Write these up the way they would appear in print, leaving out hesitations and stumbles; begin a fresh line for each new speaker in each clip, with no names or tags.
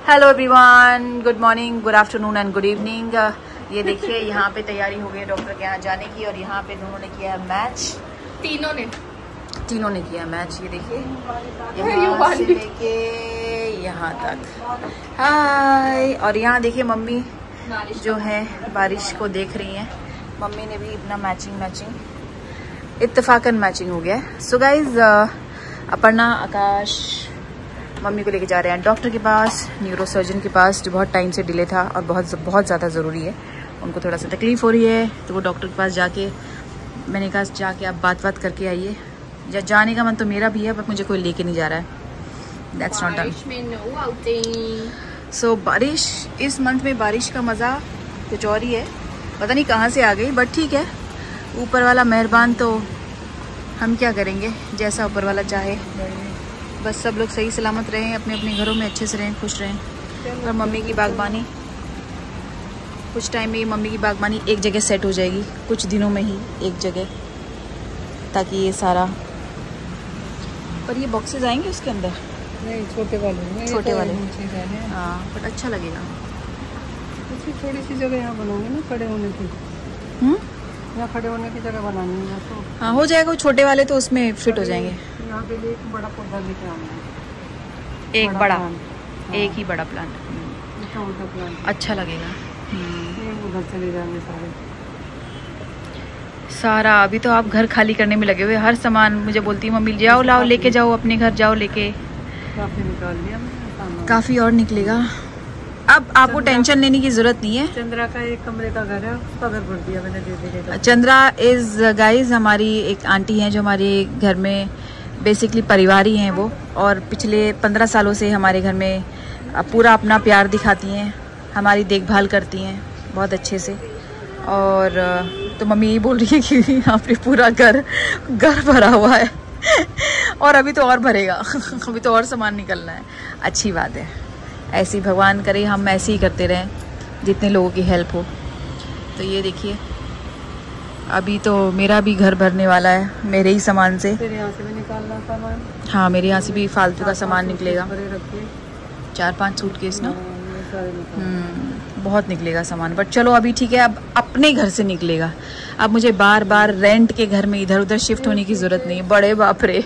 Hello everyone, good morning, good afternoon and good evening. ये देखिए यहाँ पे तैयारी हो गई है डॉक्टर के यहाँ जाने की और यहाँ पे दोनों ने किया है मैच। तीनों ने किया है मैच। ये देखिए यहाँ से लेके यहाँ तक। हाय। और यहाँ देखिए मम्मी जो है बारिश को देख रही हैं। मम्मी ने भी अपना मैचिंग इत्तेफाकन मैचिंग हो गया है। So guys Aparna Akash mummy को लेके जा रहे हैं डॉक्टर के पास, न्यूरो सर्जन के पास, जो बहुत टाइम से डिले था और बहुत ज़्यादा ज़रूरी है। उनको थोड़ा सा तकलीफ़ हो रही है तो वो डॉक्टर के पास जाके, मैंने कहा जाके आप बात करके आइए। जाने का मन तो मेरा भी है बट मुझे कोई लेके नहीं जा रहा है। That's not done. सो बारिश, इस मंथ में बारिश का मज़ा कुछ और ही है। पता नहीं कहाँ से आ गई बट ठीक है, ऊपर वाला मेहरबान, तो हम क्या करेंगे, जैसा ऊपर वाला चाहे। बस सब लोग सही सलामत रहें, अपने अपने घरों में अच्छे से रहें, खुश रहें। और मम्मी की बागबानी, कुछ टाइम में मम्मी की बागबानी एक जगह सेट हो जाएगी, कुछ दिनों में ही एक जगह, ताकि ये सारा। पर ये बॉक्सेस आएंगे उसके अंदर?
नहीं, छोटे वाले
हाँ, बट अच्छा लगेगा।
थोड़ी सी जगह यहाँ बनाऊंगे ना खड़े होने की। यहाँ खड़े होने की जगह बनानी है तो
हाँ हो जाएगा। वो छोटे वाले तो उसमें फिट हो जाएंगे।
यहाँ पे एक बड़ा पौधा लेके आना है।
एक बड़ा,
एक
ही बड़ा प्लांट अच्छा लगेगा।
उधर चले जाएंगे
सारा। अभी तो आप घर खाली करने में लगे हुए, हर सामान मुझे बोलती है मम्मी जाओ लाओ लेके जाओ, अपने घर जाओ लेके।
काफी निकाल लिया मैंने,
काफी और निकलेगा। अब आपको टेंशन लेने की जरूरत नहीं है।
चंद्रा का एक कमरे का घर है, उसका घर भर दिया मैंने धीरे।
चंद्रा इज गाइज हमारी एक आंटी हैं जो हमारे घर में बेसिकली परिवार ही हैं वो, और पिछले 15 सालों से हमारे घर में पूरा अपना प्यार दिखाती हैं, हमारी देखभाल करती हैं बहुत अच्छे से। और तो मम्मी यही बोल रही है कि यहाँ पे पूरा घर भरा हुआ है और अभी तो और भरेगा अभी तो और सामान निकलना है। अच्छी बात है, ऐसी भगवान करे हम ऐसे ही करते रहें, जितने लोगों की हेल्प हो। तो ये देखिए अभी तो मेरा भी घर भरने वाला है मेरे ही सामान से।
तेरे यहाँ से भी निकालना सामान?
हाँ, मेरे यहाँ से भी फालतू का सामान निकलेगा। 4-5 सूटकेस ना, बहुत निकलेगा सामान। बट चलो अभी ठीक है, अब अपने घर से निकलेगा। अब मुझे बार बार रेंट के घर में इधर उधर शिफ्ट होने की जरूरत नहीं है। बड़े बाप रे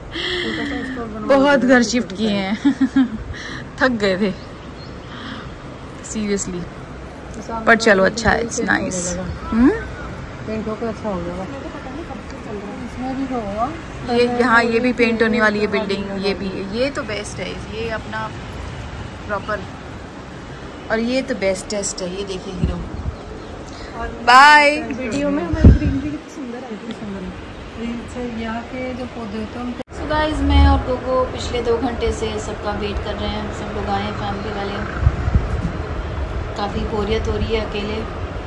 बहुत घर शिफ्ट किए हैं थक गए थे सीरियसली। पर चलो अच्छा है, इट्स नाइस।
अच्छा हो जाएगा इसमें भी होगा।
ये यहाँ ये भी पेंट होने वाली है बिल्डिंग, ये भी। ये तो बेस्ट है, ये अपना प्रॉपर। और ये तो बेस्ट टेस्ट है। ये देखिए हीरो। बाय।
वीडियो में हमारी ग्रीनरी कितनी सुंदर है। यहाँ के जो पौधे होते हैं।
सो गाइस, मैं और गोगो पिछले 2 घंटे से सबका वेट कर रहे हैं। सब लोग आए हैं फैमिली वाले। काफ़ी बोरियत हो रही है अकेले।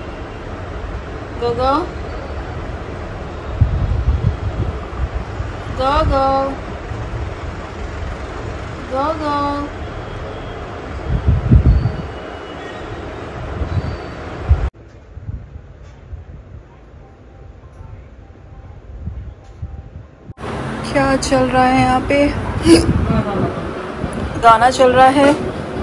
गोगो गोगो गोगो क्या चल रहा है यहाँ पे? गाना चल रहा है।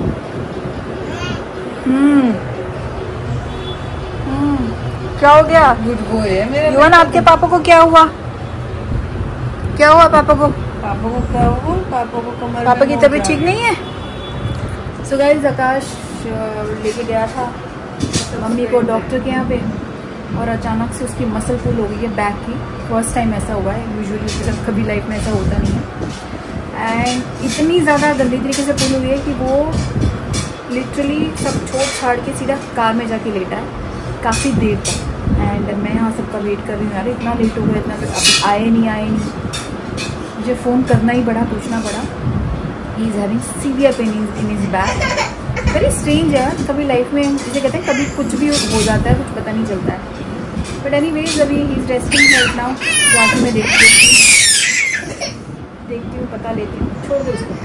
क्या हो गया?
गुड बॉय है मेरा।
युवन, आपके पापा को क्या हुआ? क्या हुआ पापा को?
पापा को क्या हुआ? पापा को कमर,
पापा की तबीयत ठीक नहीं है। सो गाइस, आकाश लेके गया था मम्मी को डॉक्टर के यहाँ पे, और अचानक से उसकी मसल पुल हो गई है बैक की। फर्स्ट टाइम ऐसा हुआ है, यूजुअली कभी लाइफ में ऐसा होता नहीं है। एंड इतनी ज़्यादा गंदी तरीके से पुल हुई है कि वो लिटरली सब छोड़ छाड़ के सीधा कार में जाके लेटा है काफ़ी देर तक। एंड मैं यहाँ सबका वेट कर रही हूँ। यार इतना लेट हो गया, इतना अभी आए नहीं। मुझे फ़ोन करना ही पड़ा, पूछना पड़ा। He is having severe pain in his back. Very strange है, कभी लाइफ में जिसे कहते हैं कभी कुछ भी हो जाता है, कुछ पता नहीं चलता है। बट एनी वेज अभी he is resting right now. जाके मैं देखती हूँ, पता लेती हूँ। छोड़ दो उसको,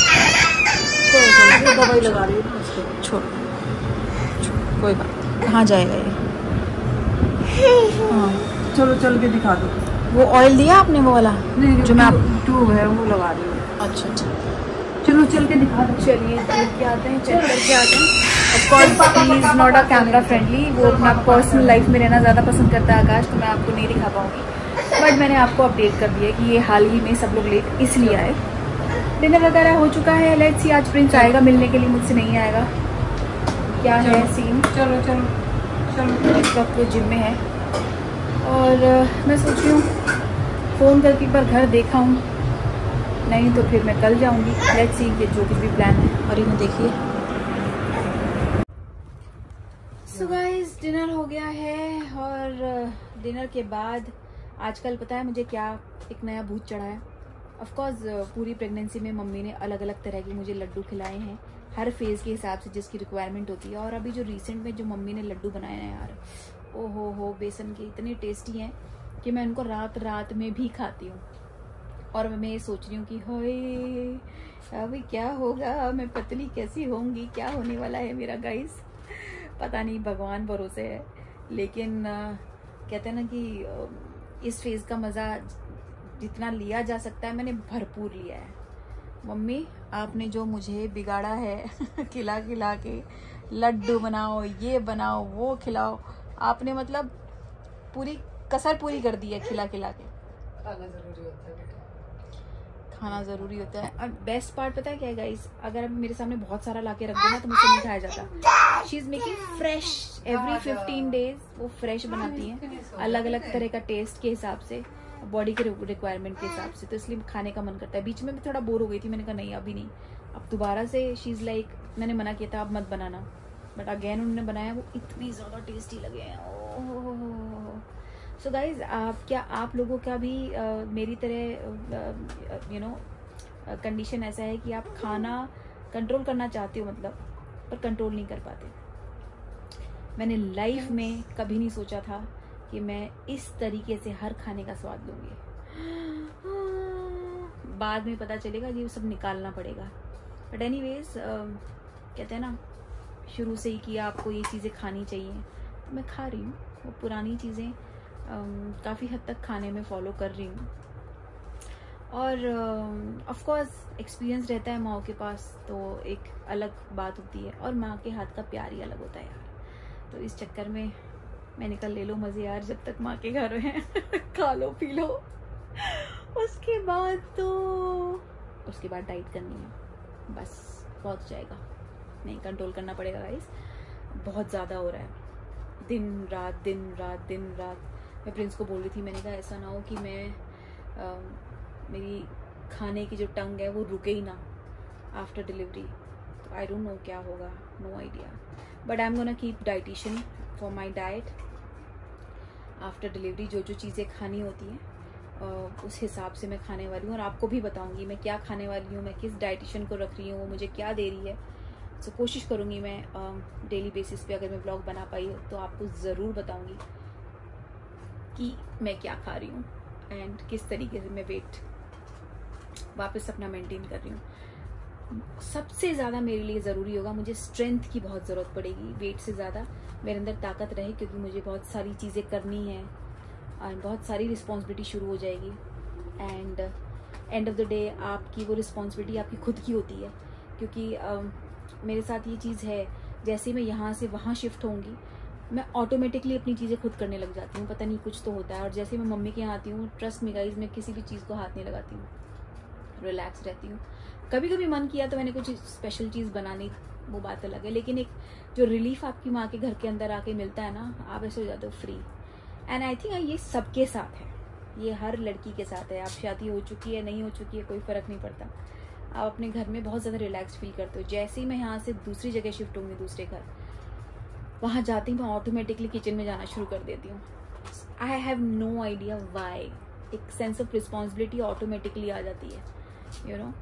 छोड़ दवाई लगा रही हूँ उसको। छोड़, कोई बात। कहाँ जाएगा ये? हाँ
चलो चल के दिखा दो।
वो ऑयल दिया आपने वो वाला?
नहीं,
जो मैं
ट्यूब है वो लगा रही हूँ।
अच्छा।
चलो चल के दिखा दो।
चलिए देख के आते हैं, चेक करके आते हैं। Of course he is not a camera friendly, वो अपना पर्सनल लाइफ में रहना ज़्यादा पसंद करता है आकाश, तो मैं आपको नहीं दिखा पाऊँगी। बट मैंने आपको अपडेट कर दिया कि ये हाल ही में सब लोग लेट इसलिए आए। डिनर वगैरह हो चुका है। लेट्स सी आज प्रिंस आएगा मिलने के लिए, मुझसे नहीं आएगा, क्या है सीन।
चलो चलो चलो।
इस वक्त वो जिम में है और मैं सोच रही हूँ फ़ोन करके एक बार घर देखा हूँ, नहीं तो फिर मैं कल जाऊँगी। लेट्स सी कि जो कुछ भी प्लान है। और इन्हें देखिए। सो गाइस डिनर हो गया है और डिनर के बाद आजकल पता है मुझे क्या एक नया भूत चढ़ा है। ऑफकोर्स पूरी प्रेगनेंसी में मम्मी ने अलग अलग तरह के मुझे लड्डू खिलाए हैं, हर फेज़ के हिसाब से जिसकी रिक्वायरमेंट होती है। और अभी जो रिसेंट में जो मम्मी ने लड्डू बनाए हैं यार, ओ हो बेसन के इतने टेस्टी हैं कि मैं उनको रात रात में भी खाती हूँ। और मैं ये सोच रही हूँ कि होए अभी क्या होगा, मैं पतली कैसी होंगी, क्या होने वाला है मेरा गाइस, पता नहीं, भगवान भरोसे है। लेकिन कहते हैं ना कि इस फेज़ का मज़ा जितना लिया जा सकता है मैंने भरपूर लिया है। मम्मी आपने जो मुझे बिगाड़ा है खिला खिला के, लड्डू बनाओ, ये बनाओ, वो खिलाओ, आपने मतलब पूरी कसर पूरी कर दी है खिला खिला के। खाना ज़रूरी होता है। और बेस्ट पार्ट पता है क्या है गाइस, अगर मेरे सामने बहुत सारा लाके रख देना तो मुझसे नहीं खाया जाता। She is making fresh every 15 days, वो फ्रेश बनाती हैं अलग अलग तरह का टेस्ट के हिसाब से, बॉडी के रिक्वायरमेंट के हिसाब से, तो इसलिए खाने का मन करता है। बीच में मैं थोड़ा बोर हो गई थी, मैंने कहा नहीं अभी नहीं, अब दोबारा से शी इज़ लाइक, मैंने मना किया था अब मत बनाना, बट अगेन उन्होंने बनाया, वो इतनी ज़्यादा टेस्टी लगे हैं। सो गाइज क्या आप लोगों का भी मेरी तरह यू नो कंडीशन ऐसा है कि आप खाना कंट्रोल करना चाहते हो मतलब, पर कंट्रोल नहीं कर पाते? मैंने लाइफ में कभी नहीं सोचा था कि मैं इस तरीके से हर खाने का स्वाद लूँगी। बाद में पता चलेगा ये सब निकालना पड़ेगा। बट एनीवेज कहते हैं ना शुरू से ही कि आपको ये चीज़ें खानी चाहिए, तो मैं खा रही हूँ। वो पुरानी चीज़ें काफ़ी हद तक खाने में फॉलो कर रही हूँ। और ऑफ कोर्स एक्सपीरियंस रहता है माँ के पास, तो एक अलग बात होती है, और माँ के हाथ का प्यार ही अलग होता है यार। तो इस चक्कर में मैंने कहा ले लो मज़े यार, जब तक माँ के घर हैं खा लो पी लो, उसके बाद डाइट करनी है, बस बहुत हो जाएगा। नहीं कंट्रोल करना पड़ेगा गाइस, बहुत ज़्यादा हो रहा है, दिन रात। मैं प्रिंस को बोल रही थी, मैंने कहा ऐसा ना हो कि मैं मेरी खाने की जो टंग है वो रुके ही ना आफ्टर डिलीवरी। तो आई डोंट नो क्या होगा, no idea, but I am gonna keep dietician for my diet after delivery. जो चीज़ें खानी होती हैं उस हिसाब से मैं खाने वाली हूँ, और आपको भी बताऊँगी मैं क्या खाने वाली हूँ, मैं किस डाइटिशियन को रख रही हूँ, वो मुझे क्या दे रही है। तो कोशिश करूँगी मैं डेली बेसिस पे, अगर मैं ब्लॉग बना पाई हो तो आपको ज़रूर बताऊँगी कि मैं क्या खा रही हूँ एंड किस तरीके से मैं वेट वापस अपना मेंटेन कर रही हूँ। सबसे ज़्यादा मेरे लिए ज़रूरी होगा, मुझे स्ट्रेंथ की बहुत ज़रूरत पड़ेगी, वेट से ज़्यादा मेरे अंदर ताकत रहे, क्योंकि मुझे बहुत सारी चीज़ें करनी है और बहुत सारी रिस्पॉन्सिबिलिटी शुरू हो जाएगी। And end of the day आपकी वो रिस्पॉन्सिबिलिटी आपकी खुद की होती है, क्योंकि मेरे साथ ये चीज़ है, जैसे मैं यहाँ से वहाँ शिफ्ट होंगी मैं ऑटोमेटिकली अपनी चीज़ें खुद करने लग जाती हूँ, पता नहीं कुछ तो होता है। और जैसे मैं मम्मी के यहाँ आती हूँ, ट्रस्ट मी गाइस, मैं किसी भी चीज़ को हाथ नहीं लगाती हूँ, रिलैक्स रहती हूँ। कभी कभी मन किया तो मैंने कुछ स्पेशल चीज़ बनानी, वो बात अलग है, लेकिन एक जो रिलीफ आपकी माँ के घर के अंदर आके मिलता है ना, आप ऐसे हो जाते हो फ्री। एंड आई थिंक ये सबके साथ है, ये हर लड़की के साथ है। आप शादी हो चुकी है नहीं हो चुकी है कोई फ़र्क नहीं पड़ता, आप अपने घर में बहुत ज़्यादा रिलैक्स फील करते हो। जैसे ही मैं यहाँ से दूसरी जगह शिफ्ट होंगी, दूसरे घर, वहाँ जाती हूँ मैं ऑटोमेटिकली किचन में जाना शुरू कर देती हूँ। I have no idea why, एक सेंस ऑफ रिस्पॉन्सिबिलिटी ऑटोमेटिकली आ जाती है, यू नो।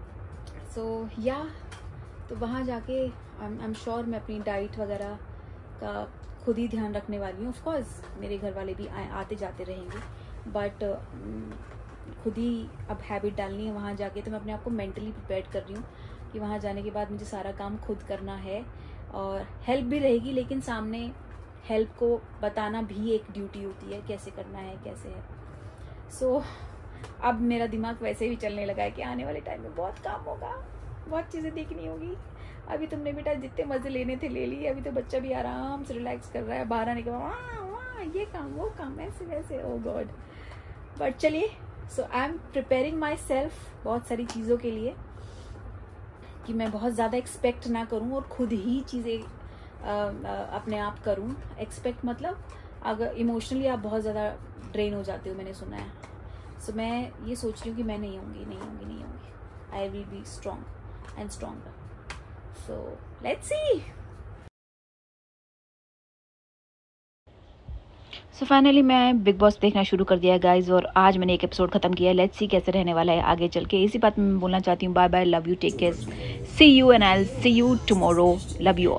सो या तो वहाँ जाके आई एम श्योर मैं अपनी डाइट वगैरह का खुद ही ध्यान रखने वाली हूँ। ऑफ कोर्स मेरे घर वाले भी आते जाते रहेंगे, बट खुद ही अब हैबिट डालनी है वहाँ जाके। तो मैं अपने आप को मेंटली प्रिपेयर कर रही हूँ कि वहाँ जाने के बाद मुझे सारा काम खुद करना है, और हेल्प भी रहेगी, लेकिन सामने हेल्प को बताना भी एक ड्यूटी होती है, कैसे करना है कैसे है। सो अब मेरा दिमाग वैसे भी चलने लगा है कि आने वाले टाइम में बहुत काम होगा, बहुत चीज़ें देखनी होगी। अभी तुमने बेटा जितने मज़े लेने थे ले लिए, अभी तो बच्चा भी आराम से रिलैक्स कर रहा है, बाहर आने के बाद वहाँ ये काम वो काम ऐसे वैसे, ओ गॉड। बट चलिए, so I am preparing myself बहुत सारी चीज़ों के लिए, कि मैं बहुत ज़्यादा एक्सपेक्ट ना करूँ और खुद ही चीज़ें अपने आप करूँ। एक्सपेक्ट मतलब अगर इमोशनली आप बहुत ज़्यादा ड्रेन हो जाते हो, मैंने सुना है। सो मैं ये सोच रही हूँ कि मैं नहीं होंगी, I will be strong and stronger. So let's see. So finally मैं बिग बॉस देखना शुरू कर दिया है गाइज, और आज मैंने एक एपिसोड खत्म किया है। लेट्स सी कैसे रहने वाला है आगे चल के। इसी बात में मैं बोलना चाहती हूँ, bye bye, love you, take care, see you and I will see you tomorrow, love you.